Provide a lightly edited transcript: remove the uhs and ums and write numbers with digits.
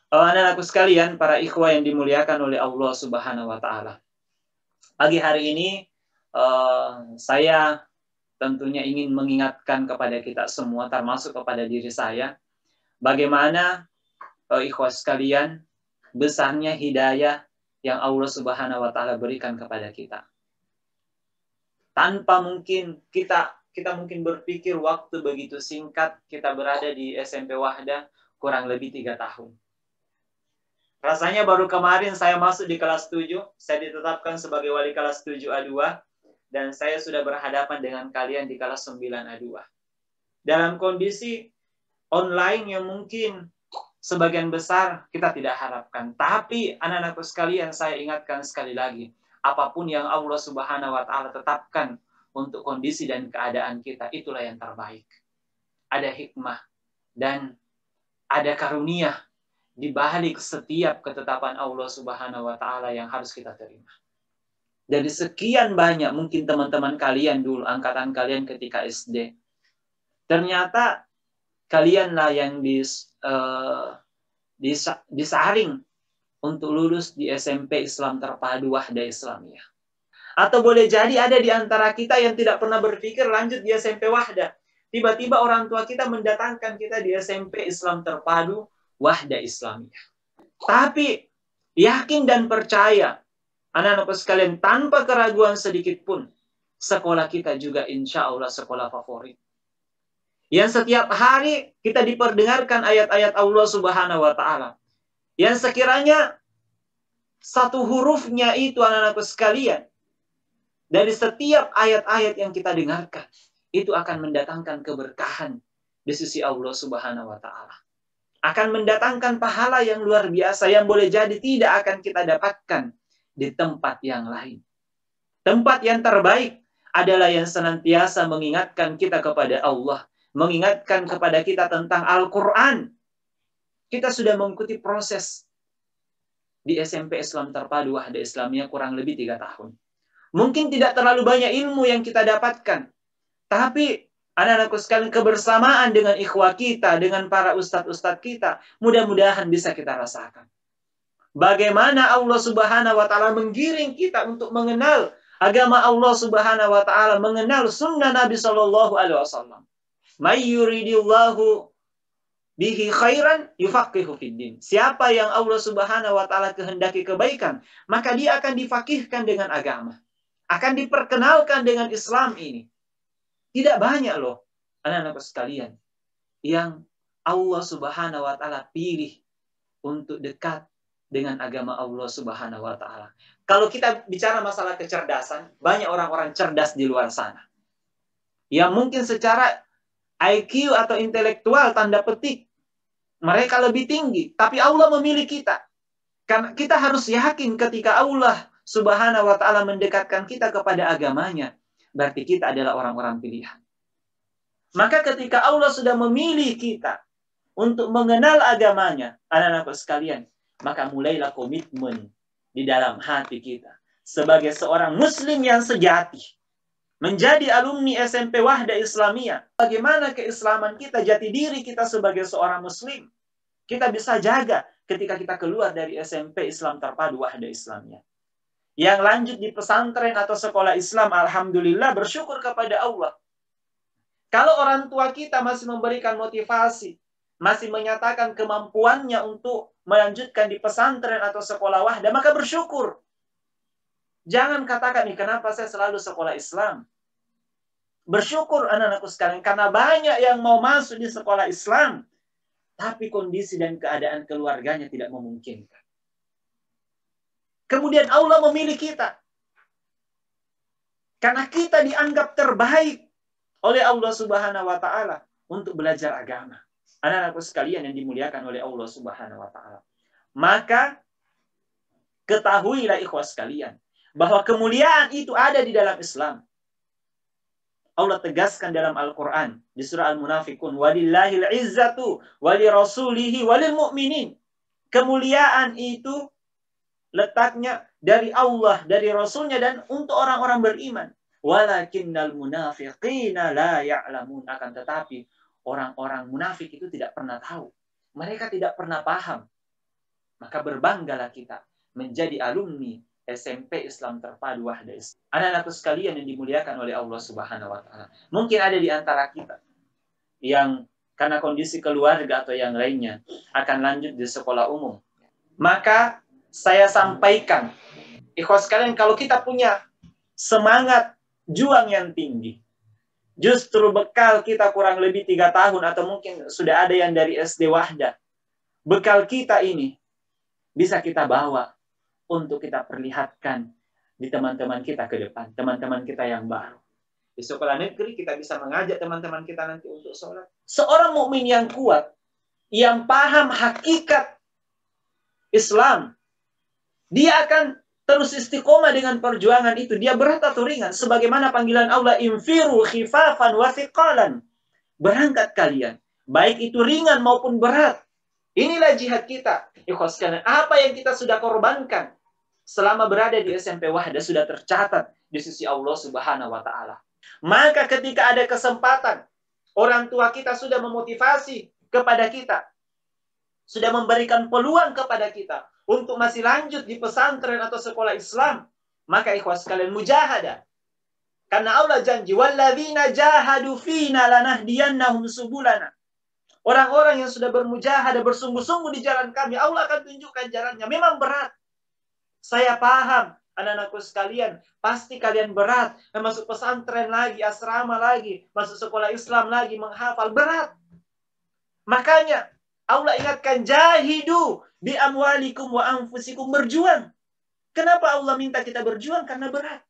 Anak-anakku sekalian, para ikhwah yang dimuliakan oleh Allah Subhanahu wa taala. Pagi hari ini saya tentunya ingin mengingatkan kepada kita semua, termasuk kepada diri saya, bagaimana ikhwah sekalian, besarnya hidayah yang Allah Subhanahu wa taala berikan kepada kita. Tanpa mungkin kita mungkin berpikir waktu begitu singkat kita berada di SMP Wahda kurang lebih 3 tahun. Rasanya baru kemarin saya masuk di kelas 7, saya ditetapkan sebagai wali kelas 7A2, dan saya sudah berhadapan dengan kalian di kelas 9A2. Dalam kondisi online yang mungkin sebagian besar kita tidak harapkan. Tapi anak-anakku sekalian, saya ingatkan sekali lagi, apapun yang Allah Subhanahu wa taala tetapkan untuk kondisi dan keadaan kita, itulah yang terbaik. Ada hikmah dan ada karunia di balik setiap ketetapan Allah Subhanahu wa taala yang harus kita terima. Dari sekian banyak mungkin teman-teman kalian dulu, angkatan kalian ketika SD, ternyata kalianlah yang disaring untuk lulus di SMP Islam Terpadu Wahda Islamiyah. Atau boleh jadi ada di antara kita yang tidak pernah berpikir lanjut di SMP Wahda. Tiba-tiba orang tua kita mendatangkan kita di SMP Islam Terpadu Wahda Islamiyah. Tapi yakin dan percaya, anak-anakku sekalian, tanpa keraguan sedikit pun, sekolah kita juga insya Allah sekolah favorit. Yang setiap hari kita diperdengarkan ayat-ayat Allah Subhanahu wa taala. Yang sekiranya satu hurufnya itu, anak-anakku sekalian, dari setiap ayat-ayat yang kita dengarkan, itu akan mendatangkan keberkahan di sisi Allah Subhanahu wa taala. Akan mendatangkan pahala yang luar biasa yang boleh jadi tidak akan kita dapatkan di tempat yang lain. Tempat yang terbaik adalah yang senantiasa mengingatkan kita kepada Allah, mengingatkan kepada kita tentang Al-Quran. Kita sudah mengikuti proses di SMP Islam Terpadu Wahda Islamiyah kurang lebih 3 tahun. Mungkin tidak terlalu banyak ilmu yang kita dapatkan, tapi anak-anakku sekalian, kebersamaan dengan ikhwah kita, dengan para ustadz-ustadz kita, mudah-mudahan bisa kita rasakan. Bagaimana Allah Subhanahu wa taala menggiring kita untuk mengenal agama Allah Subhanahu wa taala, mengenal sunnah Nabi sallallahu alaihi wasallam. May yuridillahu bihi khairan yufaqihu fiddin. Siapa yang Allah Subhanahu wa taala kehendaki kebaikan, maka dia akan difaqihkan dengan agama. Akan diperkenalkan dengan Islam ini. Tidak banyak loh, anak-anak sekalian, yang Allah Subhanahu wa taala pilih untuk dekat dengan agama Allah Subhanahu wa taala. Kalau kita bicara masalah kecerdasan, banyak orang-orang cerdas di luar sana. Yang mungkin secara IQ atau intelektual tanda petik mereka lebih tinggi, tapi Allah memilih kita. Karena kita harus yakin ketika Allah Subhanahu wa taala mendekatkan kita kepada agamanya, berarti kita adalah orang-orang pilihan. Maka ketika Allah sudah memilih kita untuk mengenal agamanya, anak-anak sekalian, maka mulailah komitmen di dalam hati kita sebagai seorang muslim yang sejati, menjadi alumni SMP Wahda Islamiyah. Bagaimana keislaman kita, jati diri kita sebagai seorang muslim, kita bisa jaga ketika kita keluar dari SMP Islam Terpadu Wahda Islamiyah. Yang lanjut di pesantren atau sekolah Islam, alhamdulillah, bersyukur kepada Allah. Kalau orang tua kita masih memberikan motivasi, masih menyatakan kemampuannya untuk melanjutkan di pesantren atau sekolah wahda, maka bersyukur. Jangan katakan, nih kenapa saya selalu sekolah Islam. Bersyukur anak-anakku sekalian, karena banyak yang mau masuk di sekolah Islam, tapi kondisi dan keadaan keluarganya tidak memungkinkan. Kemudian Allah memilih kita. Karena kita dianggap terbaik oleh Allah Subhanahu wa taala untuk belajar agama. Anak-anakku sekalian yang dimuliakan oleh Allah Subhanahu wa taala. Maka ketahuilah ikhwah sekalian bahwa kemuliaan itu ada di dalam Islam. Allah tegaskan dalam Al-Qur'an di surah Al-Munafiqun, walillahil izzatu walirasulihi walil mu'minin. Kemuliaan itu letaknya dari Allah, dari Rasulnya, dan untuk orang-orang beriman. Walakinnal munafiqina la ya'lamun. Akan tetapi orang-orang munafik itu tidak pernah tahu. Mereka tidak pernah paham Maka berbanggalah kita menjadi alumni SMP Islam Terpadu Wahda Islam. Anak-anakku sekalian yang dimuliakan oleh Allah Subhanahu wa taala. Mungkin ada di antara kita yang karena kondisi keluarga atau yang lainnya akan lanjut di sekolah umum. Maka saya sampaikan, ikhwas sekalian, kalau kita punya semangat juang yang tinggi, justru bekal kita kurang lebih 3 tahun atau mungkin sudah ada yang dari SD Wahda. Bekal kita ini bisa kita bawa untuk kita perlihatkan di teman-teman kita ke depan, teman-teman kita yang baru. Di sekolah negeri kita bisa mengajak teman-teman kita nanti untuk sholat. Seorang mukmin yang kuat, yang paham hakikat Islam, dia akan terus istiqomah dengan perjuangan itu. Dia berat atau ringan, sebagaimana panggilan Allah, infiru khifafan wa thiqalan. Berangkat kalian, baik itu ringan maupun berat. Inilah jihad kita. Ikhwas sekalian, apa yang kita sudah korbankan selama berada di SMP Wahda sudah tercatat di sisi Allah Subhanahu wa taala. Maka ketika ada kesempatan, orang tua kita sudah memotivasi kepada kita, sudah memberikan peluang kepada kita untuk masih lanjut di pesantren atau sekolah Islam, maka ikhwas sekalian mujahadah. Karena Allah janji, walladzina jahadu fina lanahdiyannahum subulana. Orang-orang yang sudah bermujahadah, bersungguh-sungguh di jalan kami, Allah akan tunjukkan jalannya. Memang berat. Saya paham, anak-anakku sekalian, pasti kalian berat. Masuk pesantren lagi, asrama lagi, masuk sekolah Islam lagi, menghafal, berat. Makanya Allah ingatkan, jahidu bi amwalikum wa anfusikum, berjuang. Kenapa Allah minta kita berjuang? Karena berat.